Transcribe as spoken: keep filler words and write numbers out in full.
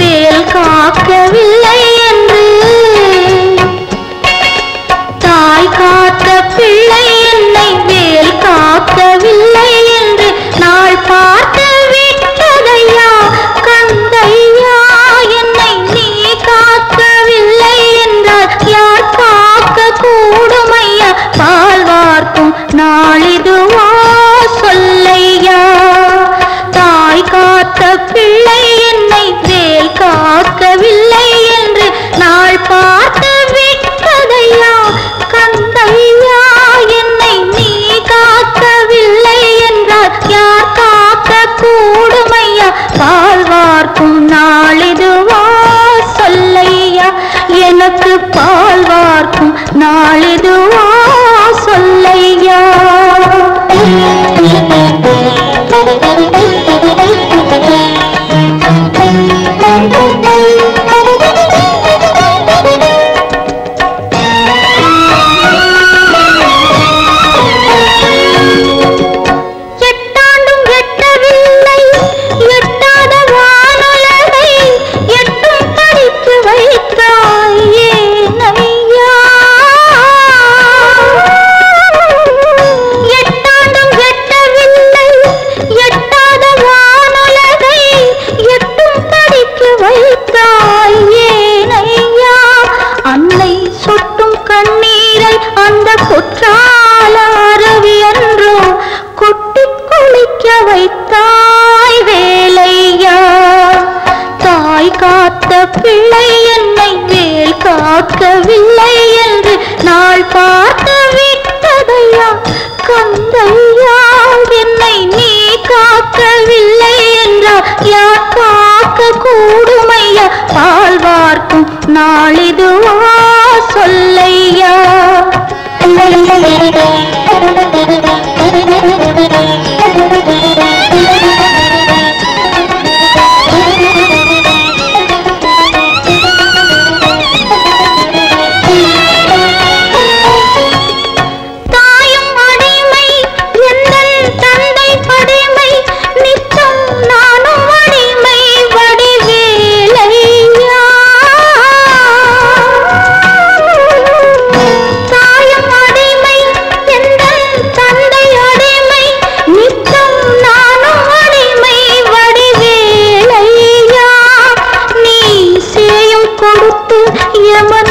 வேல் காக்கவில்லை என்று தாய் காத்த பிள்ளை என்னை வேல் காக்கவில்லை என்று நாள் பார்த்து விட்டதையா கந்தையா என்னை நீ காக்கவில்லை என்றால் யார் காக்க கூடுமையா பால் வார்க்கும் நாளிதுவா சொல்லையா தாய் காத்த பிள்ளை என்னை வேல் காக்கவில்லை என்று நாள் பார்த்து விட்டதையா கந்தையா என்னை நீ காக்கவில்லை என்றால் யார் காக்க கூடுமையா பால் வார்க்கும் நாளிதுவா சொல்லையா எனக்கு பால் வார்க்கும் நாளிதுவா சொல்லையா பிள்ளை என்னை வேல் காக்கவில்லை என்று நாள் பார்த்து விட்டதையா கந்தையா என்னை நீ காக்கவில்லை என்றால் யார் காக்க கூடுமையா பால் வார்க்கும் நாளிதுவா சொல்லையா यमन